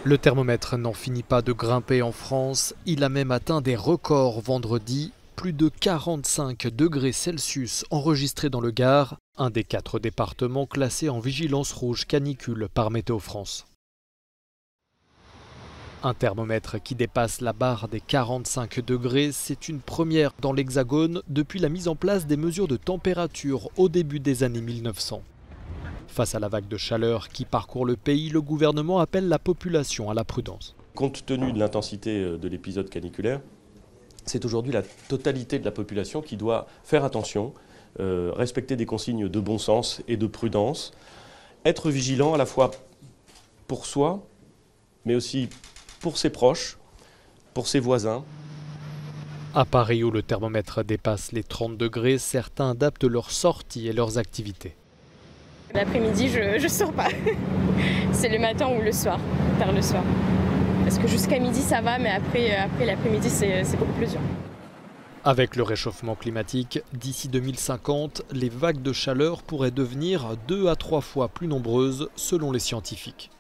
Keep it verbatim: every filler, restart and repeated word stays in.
Le thermomètre n'en finit pas de grimper en France. Il a même atteint des records vendredi. Plus de quarante-cinq degrés Celsius enregistrés dans le Gard, un des quatre départements classés en vigilance rouge canicule par Météo France. Un thermomètre qui dépasse la barre des quarante-cinq degrés, c'est une première dans l'Hexagone depuis la mise en place des mesures de température au début des années mille neuf cents. Face à la vague de chaleur qui parcourt le pays, le gouvernement appelle la population à la prudence. Compte tenu de l'intensité de l'épisode caniculaire, c'est aujourd'hui la totalité de la population qui doit faire attention, euh, respecter des consignes de bon sens et de prudence, être vigilant à la fois pour soi, mais aussi pour ses proches, pour ses voisins. À Paris, où le thermomètre dépasse les trente degrés, certains adaptent leurs sorties et leurs activités. L'après-midi, je ne sors pas. C'est le matin ou le soir, tard le soir. Parce que jusqu'à midi, ça va, mais après, après l'après-midi, c'est beaucoup plus dur. Avec le réchauffement climatique, d'ici deux mille cinquante, les vagues de chaleur pourraient devenir deux à trois fois plus nombreuses selon les scientifiques.